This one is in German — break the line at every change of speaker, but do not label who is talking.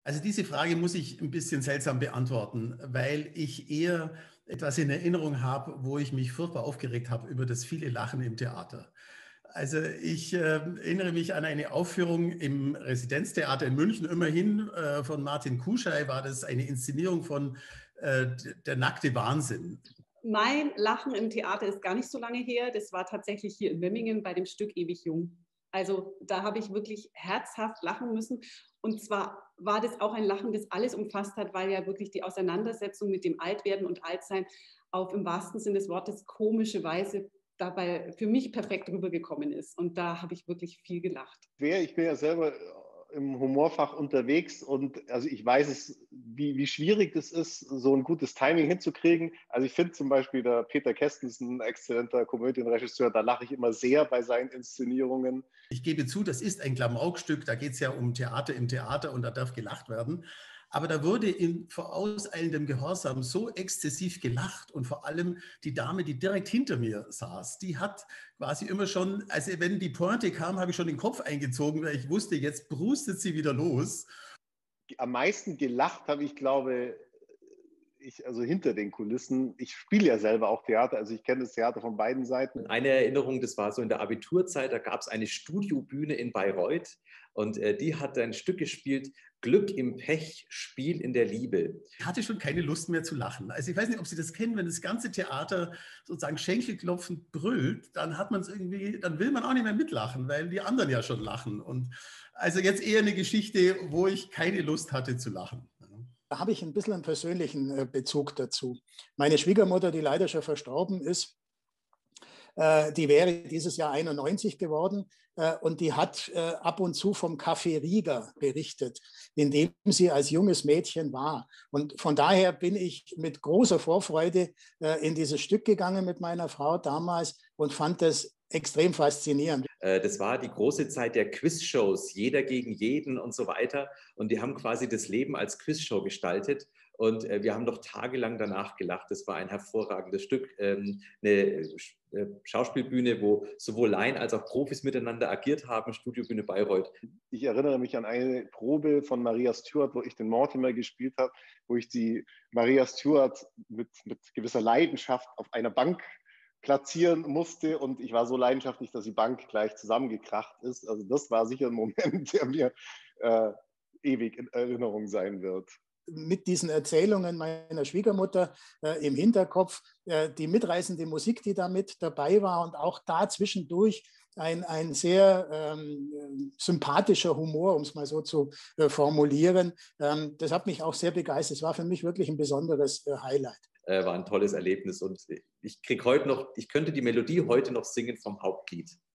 Also diese Frage muss ich ein bisschen seltsam beantworten, weil ich eher etwas in Erinnerung habe, wo ich mich furchtbar aufgeregt habe über das viele Lachen im Theater. Also ich erinnere mich an eine Aufführung im Residenztheater in München, immerhin von Martin Kuschei war das eine Inszenierung von Der nackte Wahnsinn.
Mein Lachen im Theater ist gar nicht so lange her. Das war tatsächlich hier in Memmingen bei dem Stück Ewig Jung. Also da habe ich wirklich herzhaft lachen müssen. Und zwar war das auch ein Lachen, das alles umfasst hat, weil ja wirklich die Auseinandersetzung mit dem Altwerden und Altsein auf im wahrsten Sinne des Wortes komische Weise dabei für mich perfekt rübergekommen ist. Und da habe ich wirklich viel gelacht.
Ich bin ja selber im Humorfach unterwegs und also ich weiß es, wie schwierig das ist, so ein gutes Timing hinzukriegen. Also ich finde zum Beispiel, der Peter Kesten ist ein exzellenter Komödienregisseur, da lache ich immer sehr bei seinen Inszenierungen.
Ich gebe zu, das ist ein Klamaukstück, da geht es ja um Theater im Theater und da darf gelacht werden. Aber da wurde in vorauseilendem Gehorsam so exzessiv gelacht und vor allem die Dame, die direkt hinter mir saß, die hat quasi immer schon, also wenn die Pointe kam, habe ich schon den Kopf eingezogen, weil ich wusste, jetzt brustet sie wieder los.
Am meisten gelacht habe ich, glaube ich, also hinter den Kulissen. Ich spiele ja selber auch Theater, also ich kenne das Theater von beiden Seiten.
Eine Erinnerung, das war so in der Abiturzeit, da gab es eine Studiobühne in Bayreuth und die hat ein Stück gespielt, Glück im Pech, Spiel in der Liebe.
Ich hatte schon keine Lust mehr zu lachen. Also ich weiß nicht, ob Sie das kennen, wenn das ganze Theater sozusagen schenkelklopfend brüllt, dann hat man es irgendwie, dann will man auch nicht mehr mitlachen, weil die anderen ja schon lachen. Und also jetzt eher eine Geschichte, wo ich keine Lust hatte zu lachen.
Da habe ich ein bisschen einen persönlichen Bezug dazu. Meine Schwiegermutter, die leider schon verstorben ist, die wäre dieses Jahr 91 geworden und die hat ab und zu vom Café Rieger berichtet, in dem sie als junges Mädchen war. Und von daher bin ich mit großer Vorfreude in dieses Stück gegangen mit meiner Frau damals und fand das extrem faszinierend.
Das war die große Zeit der Quizshows, jeder gegen jeden und so weiter. Und die haben quasi das Leben als Quizshow gestaltet. Und wir haben noch tagelang danach gelacht. Das war ein hervorragendes Stück, eine Schauspielbühne, wo sowohl Laien als auch Profis miteinander agiert haben, Studiobühne Bayreuth.
Ich erinnere mich an eine Probe von Maria Stuart, wo ich den Mortimer gespielt habe, wo ich die Maria Stuart mit gewisser Leidenschaft auf einer Bank platzieren musste und ich war so leidenschaftlich, dass die Bank gleich zusammengekracht ist. Also das war sicher ein Moment, der mir ewig in Erinnerung sein wird.
Mit diesen Erzählungen meiner Schwiegermutter im Hinterkopf, die mitreißende Musik, die da mit dabei war und auch da zwischendurch ein sehr sympathischer Humor, um es mal so zu formulieren. Das hat mich auch sehr begeistert. Es war für mich wirklich ein besonderes Highlight.
War ein tolles Erlebnis und ich könnte die Melodie heute noch singen vom Hauptlied.